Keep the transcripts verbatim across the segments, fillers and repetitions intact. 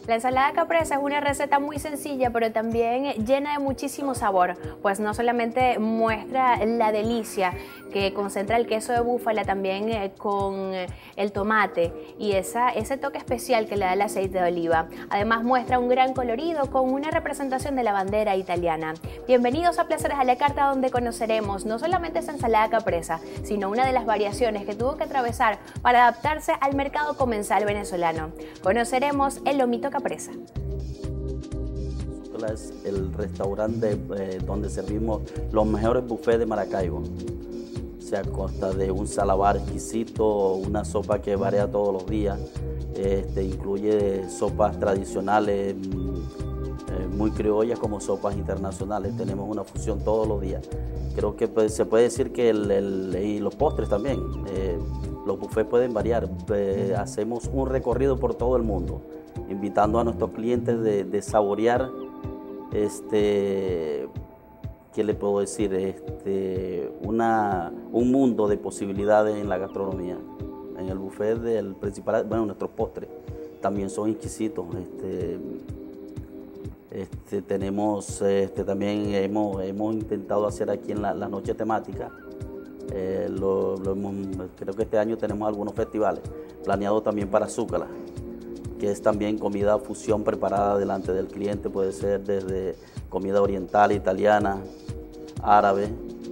La ensalada caprese es una receta muy sencilla, pero también llena de muchísimo sabor, pues no solamente muestra la delicia que concentra el queso de búfala, también eh, con el tomate y esa, ese toque especial que le da el aceite de oliva. Además muestra un gran colorido con una representación de la bandera italiana. Bienvenidos a Placeres a la Carta, donde conoceremos no solamente esa ensalada caprese, sino una de las variaciones que tuvo que atravesar para adaptarse al mercado comensal venezolano. Conoceremos el lomito caprese. Es el restaurante eh, donde servimos los mejores buffets de Maracaibo. O sea, consta de un salabar exquisito, una sopa que varía todos los días. Este, incluye sopas tradicionales eh, muy criollas como sopas internacionales. Tenemos una fusión todos los días. Creo que pues, se puede decir que el, el, y los postres también. Eh, los buffets pueden variar. Eh, hacemos un recorrido por todo el mundo, invitando a nuestros clientes de, de saborear, este, ¿qué le puedo decir? Este, una, un mundo de posibilidades en la gastronomía. En el buffet del principal, bueno, nuestros postres también son exquisitos. Este, este, tenemos, este, también hemos, hemos intentado hacer aquí en la, la noche temática. Eh, lo, lo hemos, creo que este año tenemos algunos festivales planeados también para Zúcala, que es también comida fusión preparada delante del cliente. Puede ser desde comida oriental, italiana, árabe,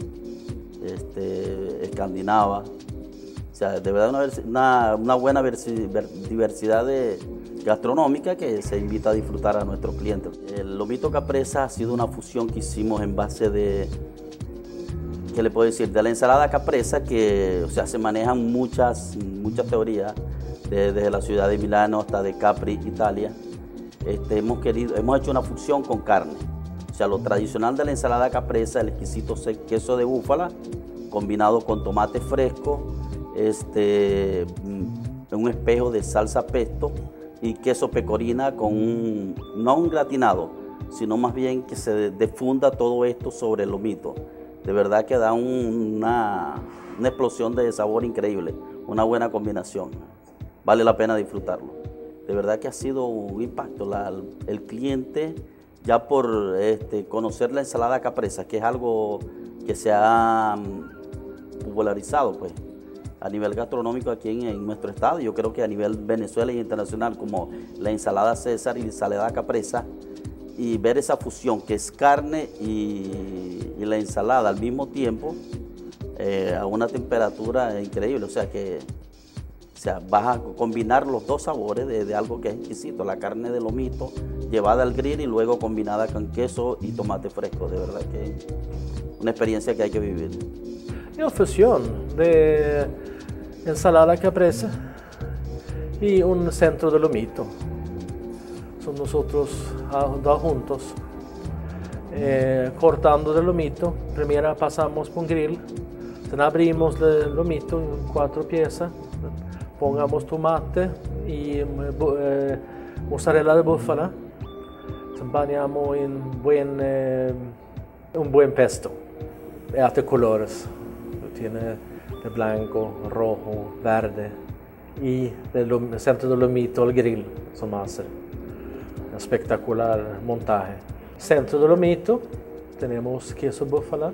este, escandinava. O sea, de verdad una, una, una buena diversidad de gastronómica que se invita a disfrutar a nuestros clientes. El lomito caprese ha sido una fusión que hicimos en base de, ¿qué le puedo decir? De la ensalada caprese, que, o sea, se manejan muchas, muchas teorías, desde la ciudad de Milano hasta de Capri, Italia. Este, hemos, querido, hemos hecho una fusión con carne. O sea, lo tradicional de la ensalada caprese, el exquisito queso de búfala, combinado con tomate fresco, este, un espejo de salsa pesto y queso pecorina con un, no un gratinado, sino más bien que se difunda todo esto sobre el lomito. De verdad que da un, una, una explosión de sabor increíble, una buena combinación. Vale la pena disfrutarlo. De verdad que ha sido un impacto. La, el cliente, ya por este, conocer la ensalada caprese, que es algo que se ha popularizado pues, a nivel gastronómico aquí en, en nuestro estado. Yo creo que a nivel Venezuela y internacional, como la ensalada César y la ensalada caprese, y ver esa fusión que es carne y, y la ensalada al mismo tiempo, eh, a una temperatura increíble. O sea que o sea, vas a combinar los dos sabores de, de algo que es exquisito, la carne de lomito llevada al grill y luego combinada con queso y tomate fresco. De verdad que es una experiencia que hay que vivir. Es una fusión de ensalada caprese y un centro de lomito. Son nosotros dos juntos, eh, cortando el lomito. Primero pasamos por un grill, then abrimos el lomito en cuatro piezas, pongamos tomate y eh, mozzarella de búfala, bañamos en buen, eh, un buen pesto, de altos colores, tiene de blanco, rojo, verde, y el centro del lomito al grill som hace un espectacular montaje. Centro del lomito tenemos queso búfala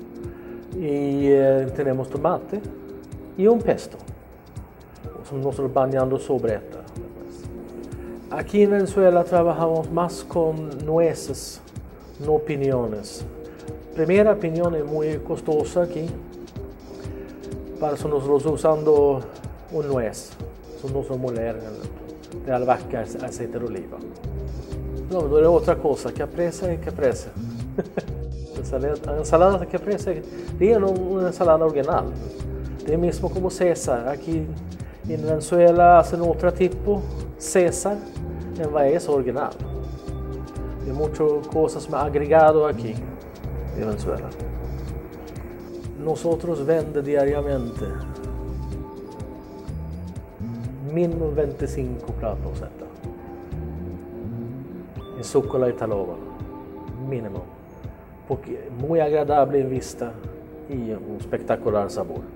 y eh, tenemos tomate y un pesto. Nosotros bañando sobre esto. Aquí en Venezuela trabajamos más con nueces, no piñones. Primera piñón es muy costosa aquí, para eso nosotros usando un nuez, eso nosotros moler de albahaca, aceite de oliva. No, no es otra cosa, caprese es caprese. La ensalada de caprese es una ensalada original, es mismo como César. Aquí en Venezuela hacen otro tipo, César, en es original. Hay muchas cosas más agregadas aquí en Venezuela. Nosotros vendemos diariamente mínimo veinticinco platos en Zúcala y Taloba, mínimo, porque es muy agradable en vista y un espectacular sabor.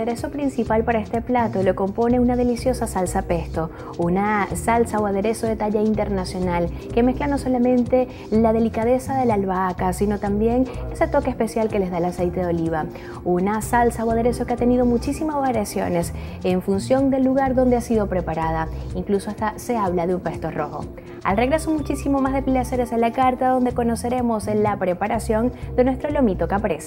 aderezo principal para este plato lo compone una deliciosa salsa pesto, una salsa o aderezo de talla internacional que mezcla no solamente la delicadeza de la albahaca, sino también ese toque especial que les da el aceite de oliva. Una salsa o aderezo que ha tenido muchísimas variaciones en función del lugar donde ha sido preparada. Incluso hasta se habla de un pesto rojo. Al regreso, muchísimo más de placeres en la carta, donde conoceremos la preparación de nuestro lomito capresa.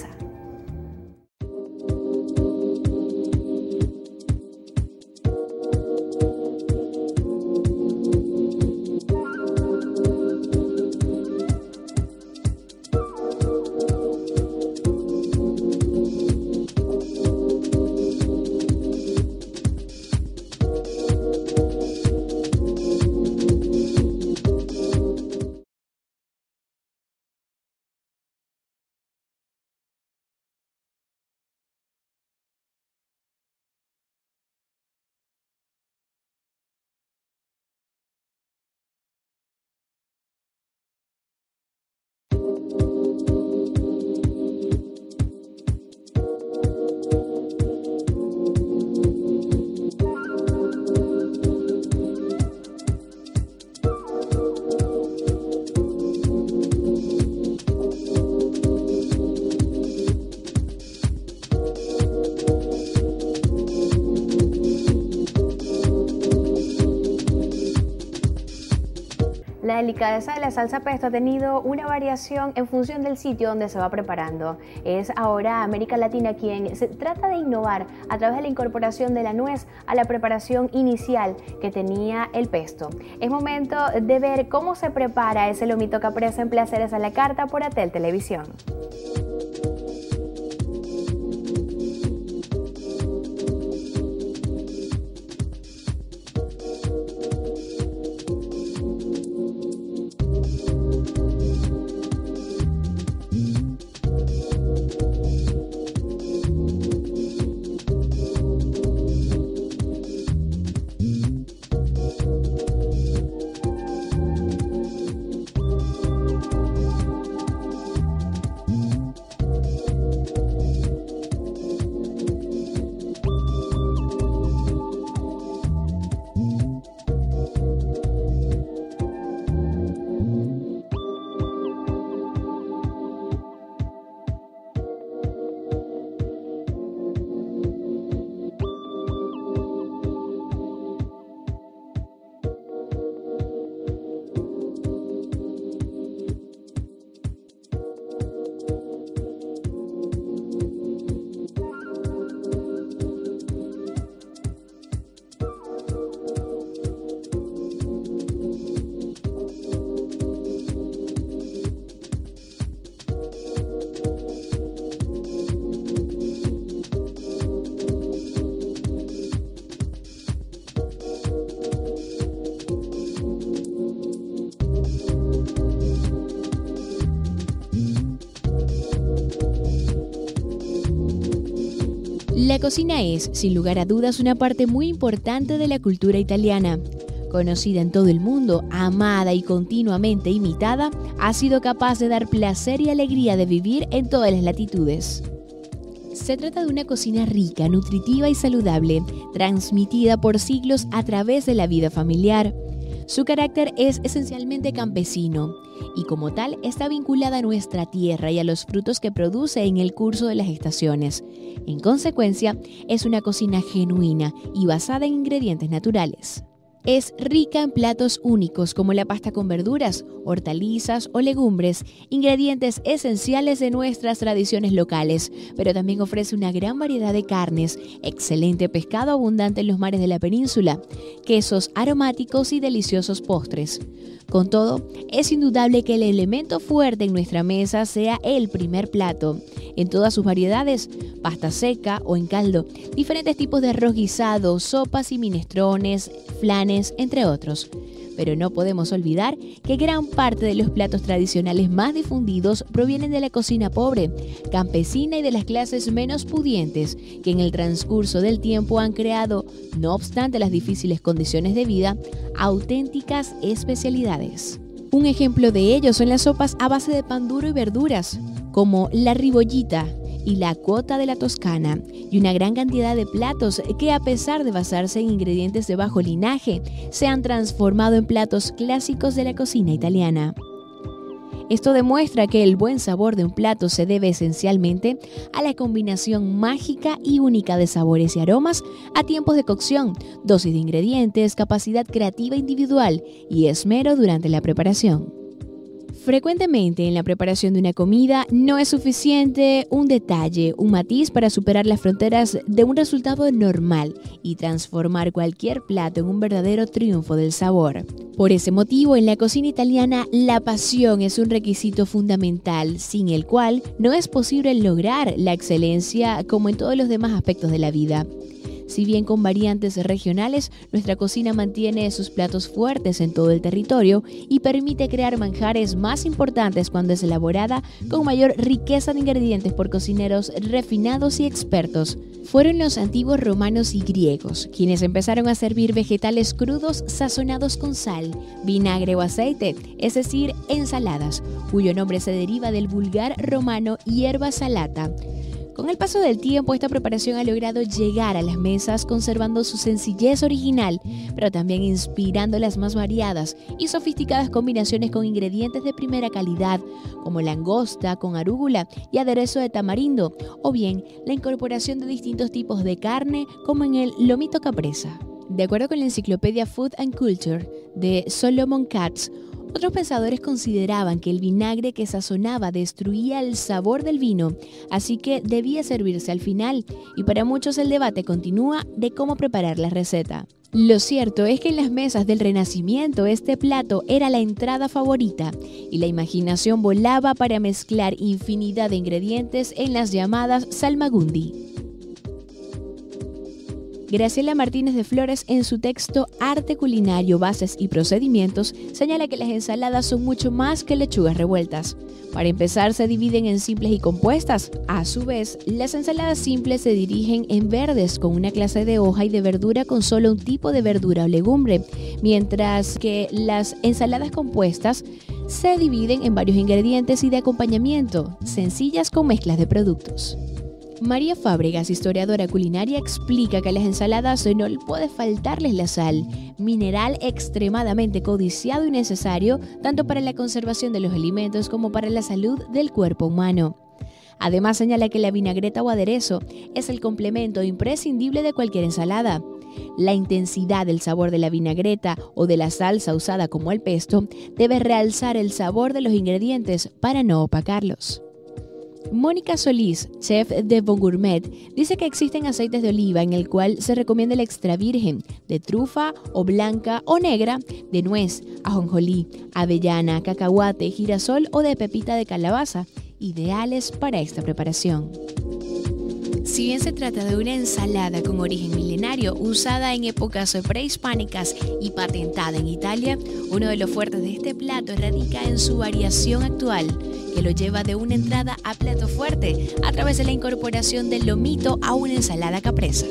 La delicadeza de la salsa pesto ha tenido una variación en función del sitio donde se va preparando. Es ahora América Latina quien se trata de innovar a través de la incorporación de la nuez a la preparación inicial que tenía el pesto. Es momento de ver cómo se prepara ese lomito caprese en Placeres a la Carta por Atel Televisión. La cocina es, sin lugar a dudas, una parte muy importante de la cultura italiana. Conocida en todo el mundo, amada y continuamente imitada, ha sido capaz de dar placer y alegría de vivir en todas las latitudes. Se trata de una cocina rica, nutritiva y saludable, transmitida por siglos a través de la vida familiar. Su carácter es esencialmente campesino y como tal está vinculada a nuestra tierra y a los frutos que produce en el curso de las estaciones. En consecuencia, es una cocina genuina y basada en ingredientes naturales. Es rica en platos únicos como la pasta con verduras, hortalizas o legumbres, ingredientes esenciales de nuestras tradiciones locales, pero también ofrece una gran variedad de carnes, excelente pescado abundante en los mares de la península, quesos aromáticos y deliciosos postres. Con todo, es indudable que el elemento fuerte en nuestra mesa sea el primer plato, en todas sus variedades, pasta seca o en caldo, diferentes tipos de arroz guisado, sopas y minestrones, flanes, entre otros. Pero no podemos olvidar que gran parte de los platos tradicionales más difundidos provienen de la cocina pobre, campesina y de las clases menos pudientes, que en el transcurso del tiempo han creado, no obstante las difíciles condiciones de vida, auténticas especialidades. Un ejemplo de ello son las sopas a base de pan duro y verduras, como la ribollita, y la Cota de la Toscana, y una gran cantidad de platos que, a pesar de basarse en ingredientes de bajo linaje, se han transformado en platos clásicos de la cocina italiana. Esto demuestra que el buen sabor de un plato se debe esencialmente a la combinación mágica y única de sabores y aromas a tiempos de cocción, dosis de ingredientes, capacidad creativa individual y esmero durante la preparación. Frecuentemente en la preparación de una comida no es suficiente un detalle, un matiz para superar las fronteras de un resultado normal y transformar cualquier plato en un verdadero triunfo del sabor. Por ese motivo, en la cocina italiana, la pasión es un requisito fundamental, sin el cual no es posible lograr la excelencia como en todos los demás aspectos de la vida. Si bien con variantes regionales, nuestra cocina mantiene sus platos fuertes en todo el territorio y permite crear manjares más importantes cuando es elaborada con mayor riqueza de ingredientes por cocineros refinados y expertos. Fueron los antiguos romanos y griegos quienes empezaron a servir vegetales crudos sazonados con sal, vinagre o aceite, es decir, ensaladas, cuyo nombre se deriva del vulgar romano hierba salata. Con el paso del tiempo, esta preparación ha logrado llegar a las mesas conservando su sencillez original, pero también inspirando las más variadas y sofisticadas combinaciones con ingredientes de primera calidad, como langosta con arúgula y aderezo de tamarindo, o bien la incorporación de distintos tipos de carne, como en el lomito caprese. De acuerdo con la enciclopedia Food and Culture de Solomon Katz, otros pensadores consideraban que el vinagre que sazonaba destruía el sabor del vino, así que debía servirse al final, y para muchos el debate continúa de cómo preparar la receta. Lo cierto es que en las mesas del Renacimiento este plato era la entrada favorita y la imaginación volaba para mezclar infinidad de ingredientes en las llamadas salmagundi. Graciela Martínez de Flores, en su texto Arte culinario, bases y procedimientos, señala que las ensaladas son mucho más que lechugas revueltas. Para empezar, se dividen en simples y compuestas. A su vez, las ensaladas simples se dirigen en verdes con una clase de hoja y de verdura con solo un tipo de verdura o legumbre, mientras que las ensaladas compuestas se dividen en varios ingredientes y de acompañamiento, sencillas con mezclas de productos. María Fábregas, historiadora culinaria, explica que a las ensaladas no puede faltarles la sal, mineral extremadamente codiciado y necesario tanto para la conservación de los alimentos como para la salud del cuerpo humano. Además, señala que la vinagreta o aderezo es el complemento imprescindible de cualquier ensalada. La intensidad del sabor de la vinagreta o de la salsa usada como el pesto debe realzar el sabor de los ingredientes para no opacarlos. Mónica Solís, chef de Bon Gourmet, dice que existen aceites de oliva en el cual se recomienda el extra virgen, de trufa o blanca o negra, de nuez, ajonjolí, avellana, cacahuate, girasol o de pepita de calabaza, ideales para esta preparación. Si bien se trata de una ensalada con origen milenario, usada en épocas prehispánicas y patentada en Italia, uno de los fuertes de este plato radica en su variación actual, que lo lleva de una entrada a plato fuerte a través de la incorporación del lomito a una ensalada caprese.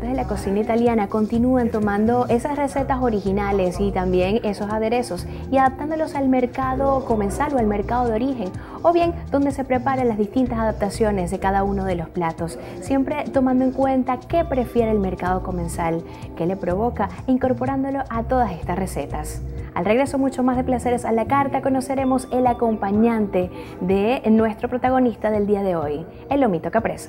amantes de la cocina italiana continúen tomando esas recetas originales y también esos aderezos y adaptándolos al mercado comensal o al mercado de origen, o bien donde se preparan las distintas adaptaciones de cada uno de los platos, siempre tomando en cuenta qué prefiere el mercado comensal, qué le provoca, e incorporándolo a todas estas recetas. Al regreso, mucho más de Placeres a la Carta, conoceremos el acompañante de nuestro protagonista del día de hoy, el lomito caprese.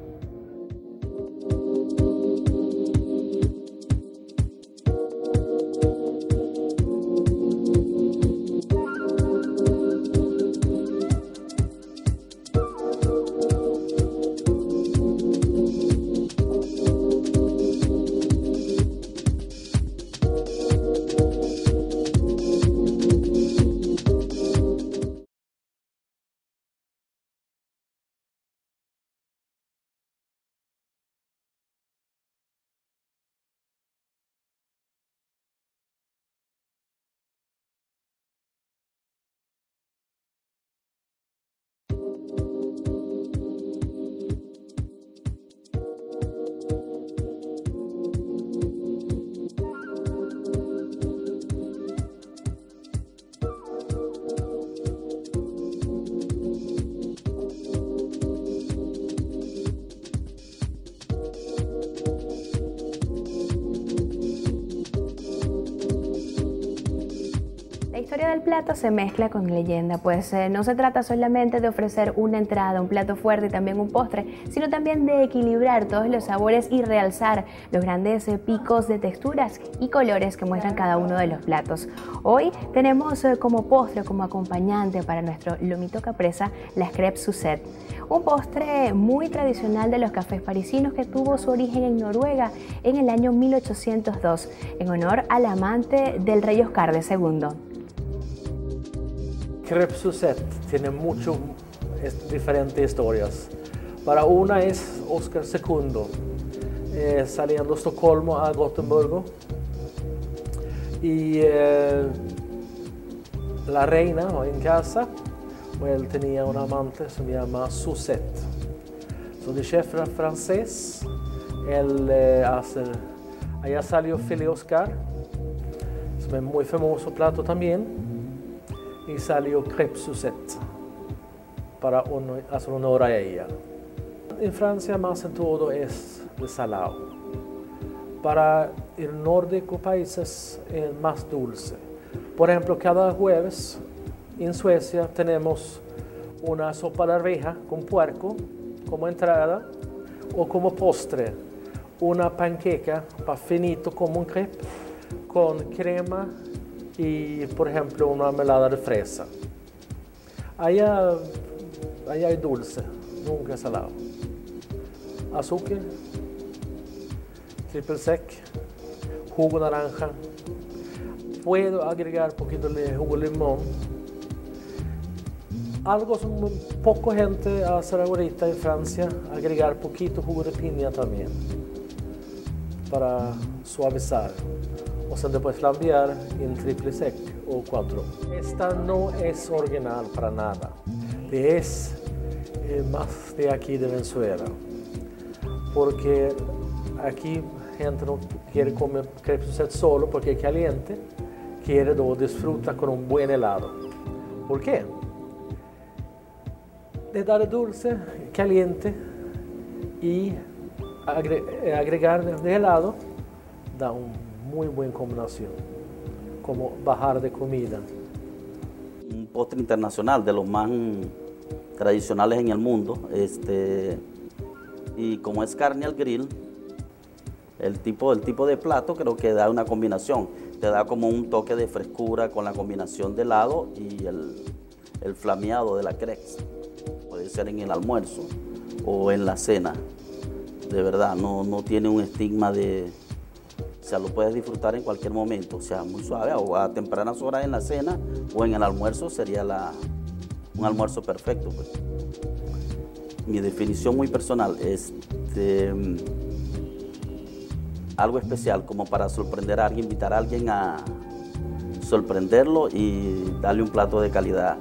La historia del plato se mezcla con leyenda, pues eh, no se trata solamente de ofrecer una entrada, un plato fuerte y también un postre, sino también de equilibrar todos los sabores y realzar los grandes eh, picos de texturas y colores que muestran cada uno de los platos. Hoy tenemos eh, como postre, como acompañante para nuestro lomito caprese, las crêpes Suzette, un postre muy tradicional de los cafés parisinos que tuvo su origen en Noruega en el año mil ochocientos dos, en honor al amante del rey Oscar de segundo. Crêpes Suzette tiene muchas diferentes historias. Para una es Oscar segundo, eh, saliendo de Estocolmo a Gotemburgo, y eh, la reina var en casa och él tenía un amante som se llama Suzette. Så de chef francés, él eh, hacer, allá salió Filet Oscar, som es muy famoso plato también. Y salió crêpes Suzette para hacer honor a ella. En Francia más en todo es de salado. Para el nórdico países es más dulce. Por ejemplo, cada jueves en Suecia tenemos una sopa de arveja con puerco como entrada o como postre una panqueca para finito como un crepe con crema y, por ejemplo, una mermelada de fresa. Allá, allá hay dulce, nunca salado. Azúcar, triple sec, jugo naranja. Puedo agregar un poquito de jugo de limón. Algo que poca gente hace ahorita en Francia, agregar poquito jugo de piña también, para suavizar. O sea, después flambear en triple sec o cuatro. Esta no es original para nada. Es eh, más de aquí de Venezuela. Porque aquí gente no quiere comer crêpes Suzette solo porque es caliente. Quiere do disfrutar con un buen helado. ¿Por qué? Le da dulce, caliente y agre agregar de helado da un muy buena combinación, como bajar de comida. Un postre internacional de los más tradicionales en el mundo, este, y como es carne al grill, el tipo, el tipo de plato creo que da una combinación, te da como un toque de frescura con la combinación de helado y el, el flameado de la crêpes. Puede ser en el almuerzo o en la cena, de verdad, no, no tiene un estigma de... O sea, lo puedes disfrutar en cualquier momento, o sea, muy suave, o a tempranas horas en la cena o en el almuerzo sería la, un almuerzo perfecto. Pues. Mi definición muy personal es este, algo especial, como para sorprender a alguien, invitar a alguien a sorprenderlo y darle un plato de calidad.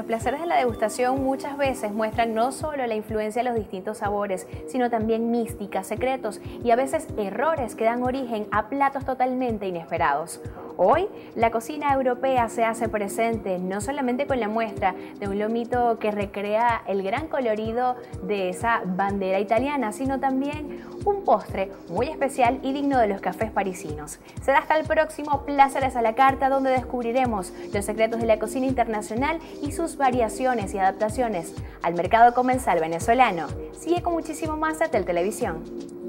los placeres de la degustación muchas veces muestran no solo la influencia de los distintos sabores, sino también místicas, secretos y a veces errores que dan origen a platos totalmente inesperados. Hoy, la cocina europea se hace presente no solamente con la muestra de un lomito que recrea el gran colorido de esa bandera italiana, sino también un postre muy especial y digno de los cafés parisinos. Será hasta el próximo Placeres a la Carta, donde descubriremos los secretos de la cocina internacional y sus variaciones y adaptaciones al mercado comensal venezolano. Sigue con muchísimo más a Tel Televisión.